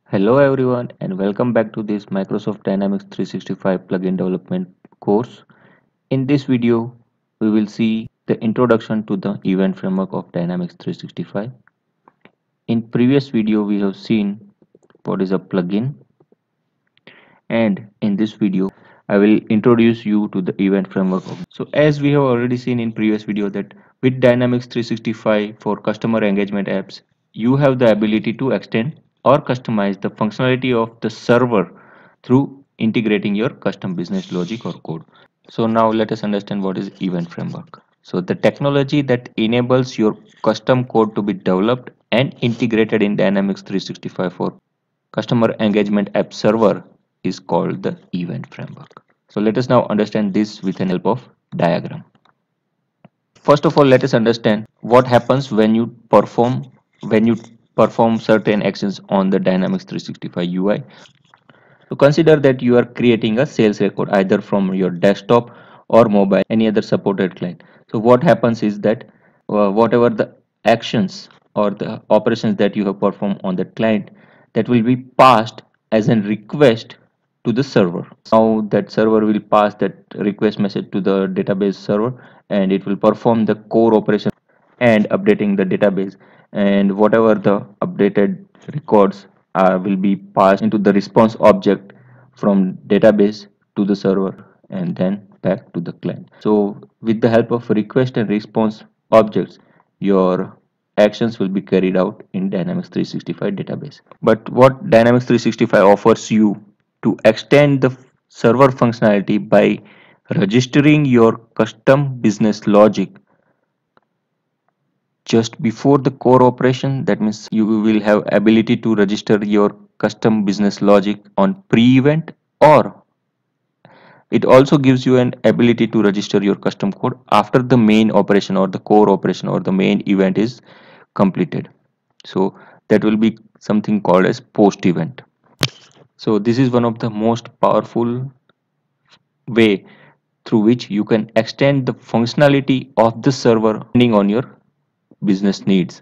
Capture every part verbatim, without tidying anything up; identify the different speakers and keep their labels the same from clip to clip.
Speaker 1: Hello everyone and welcome back to this Microsoft Dynamics three sixty-five plugin development course. In this video, we will see the introduction to the event framework of Dynamics three sixty-five. In previous video, we have seen what is a plugin, and in this video, I will introduce you to the event framework. Of so as we have already seen in previous video that with Dynamics three sixty-five for customer engagement apps, you have the ability to extend or customize the functionality of the server through integrating your custom business logic or code. So now let us understand what is event framework. So the technology that enables your custom code to be developed and integrated in Dynamics three sixty-five for customer engagement app server is called the event framework. So let us now understand this with the help of diagram. First of all, let us understand what happens when you perform when you perform certain actions on the Dynamics three sixty-five U I. So consider that you are creating a sales record either from your desktop or mobile, any other supported client. So what happens is that uh, whatever the actions or the operations that you have performed on that client, that will be passed as a request to the server. Now that server will pass that request message to the database server, and it will perform the core operation and updating the database, and whatever the updated records are will be passed into the response object from database to the server and then back to the client. So with the help of request and response objects, your actions will be carried out in Dynamics three sixty-five database. But what Dynamics three sixty-five offers you to extend the server functionality by registering your custom business logic just before the core operation. That means you will have ability to register your custom business logic on pre-event, or it also gives you an ability to register your custom code after the main operation or the core operation or the main event is completed. So that will be something called as post event. So this is one of the most powerful way through which you can extend the functionality of the server depending on your business needs.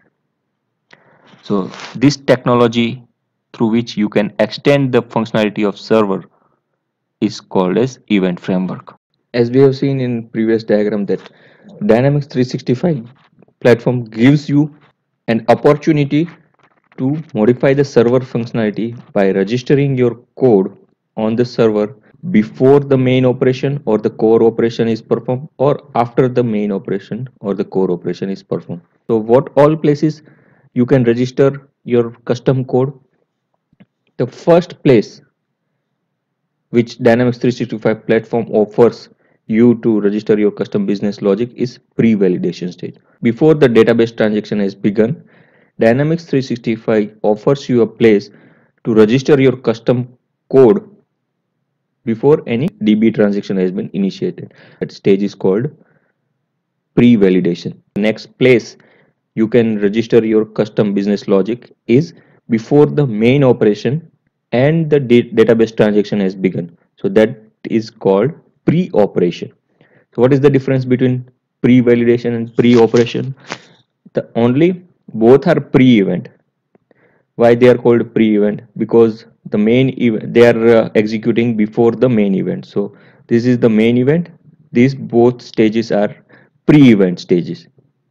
Speaker 1: So this technology through which you can extend the functionality of server is called as event framework. As we have seen in previous diagram that Dynamics three sixty-five platform gives you an opportunity to modify the server functionality by registering your code on the server before the main operation or the core operation is performed, or after the main operation or the core operation is performed. So what all places you can register your custom code? The first place which Dynamics three sixty-five platform offers you to register your custom business logic is pre-validation stage. Before the database transaction has begun, Dynamics three sixty-five offers you a place to register your custom code before any D B transaction has been initiated. That stage is called pre-validation. Next place you can register your custom business logic is before the main operation and the database transaction has begun. So that is called pre-operation. So what is the difference between pre-validation and pre-operation? The only both are pre-event. Why they are called pre-event? Because the main event they are uh, executing before the main event. So this is the main event. These both stages are pre-event stages.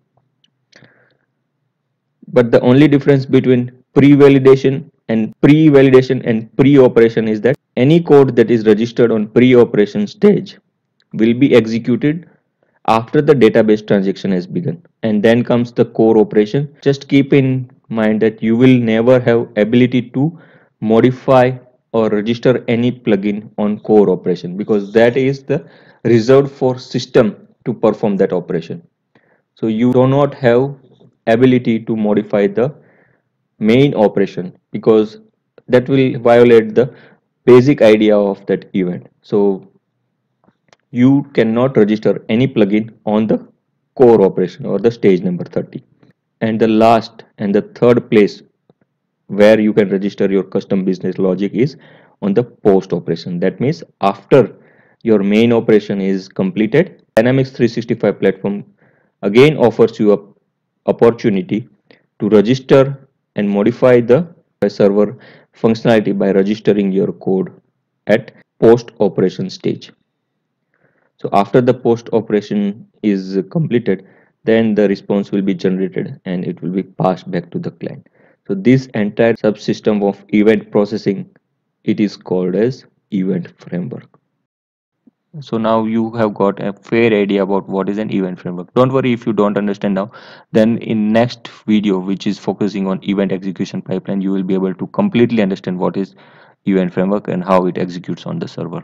Speaker 1: But the only difference between pre-validation and pre-validation and pre-operation is that any code that is registered on pre-operation stage will be executed after the database transaction has begun, and then comes the core operation. Just keep in mind that you will never have ability to modify or register any plugin on core operation, because that is the reserved for system to perform that operation. So you do not have ability to modify the main operation, because that will violate the basic idea of that event. So you cannot register any plugin on the core operation or the stage number thirty. And the last and the third place where you can register your custom business logic is on the post operation. That means after your main operation is completed, Dynamics three sixty-five platform again offers you a opportunity to register and modify the server functionality by registering your code at post operation stage. So after the post operation is completed, then the response will be generated and it will be passed back to the client. So this entire subsystem of event processing, it is called as event framework. So now you have got a fair idea about what is an event framework. Don't worry if you don't understand now. Then in next video, which is focusing on event execution pipeline, you will be able to completely understand what is event framework and how it executes on the server.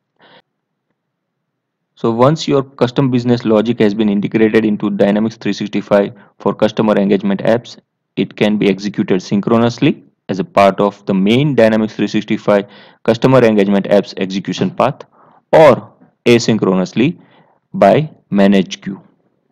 Speaker 1: So once your custom business logic has been integrated into Dynamics three sixty-five for customer engagement apps, it can be executed synchronously as a part of the main Dynamics three sixty-five customer engagement apps execution path, or asynchronously by manage queue.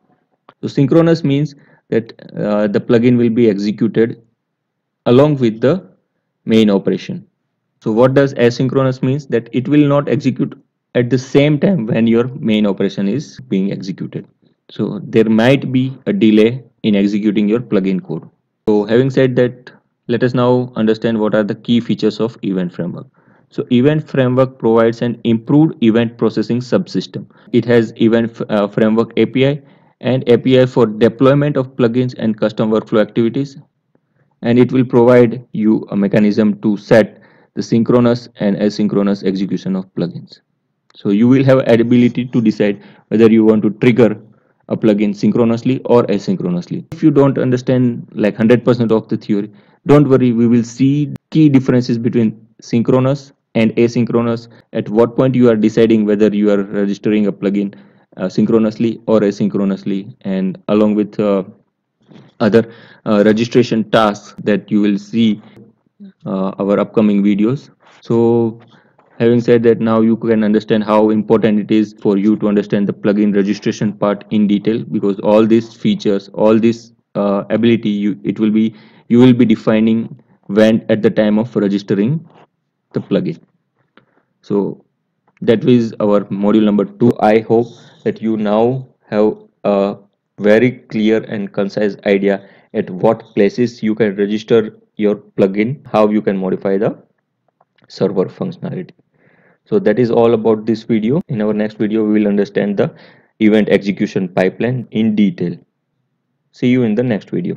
Speaker 1: So synchronous means that uh, the plugin will be executed along with the main operation. So what does asynchronous means? That it will not execute at the same time when your main operation is being executed. So there might be a delay in executing your plugin code. So having said that, let us now understand what are the key features of event framework. So event framework provides an improved event processing subsystem. It has event uh, framework A P I and A P I for deployment of plugins and custom workflow activities, and it will provide you a mechanism to set the synchronous and asynchronous execution of plugins. So you will have ability to decide whether you want to trigger a plugin synchronously or asynchronously. If you don't understand like one hundred percent of the theory, don't worry, we will see key differences between synchronous and asynchronous, at what point you are deciding whether you are registering a plugin uh, synchronously or asynchronously, and along with uh, other uh, registration tasks that you will see uh, our upcoming videos. So having said that, now you can understand how important it is for you to understand the plugin registration part in detail, because all these features, all this uh, ability, you it will be you will be defining when at the time of registering the plugin. So that was our module number two. I hope that you now have a very clear and concise idea at what places you can register your plugin, how you can modify the server functionality. So that is all about this video. In our next video, we will understand the event execution pipeline in detail. See you in the next video.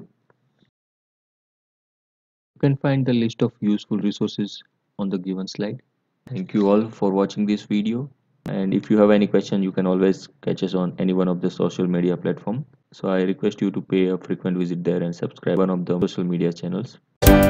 Speaker 1: You can find the list of useful resources on the given slide. Thank you all for watching this video. And if you have any question, you can always catch us on any one of the social media platform. So I request you to pay a frequent visit there and subscribe one of the social media channels.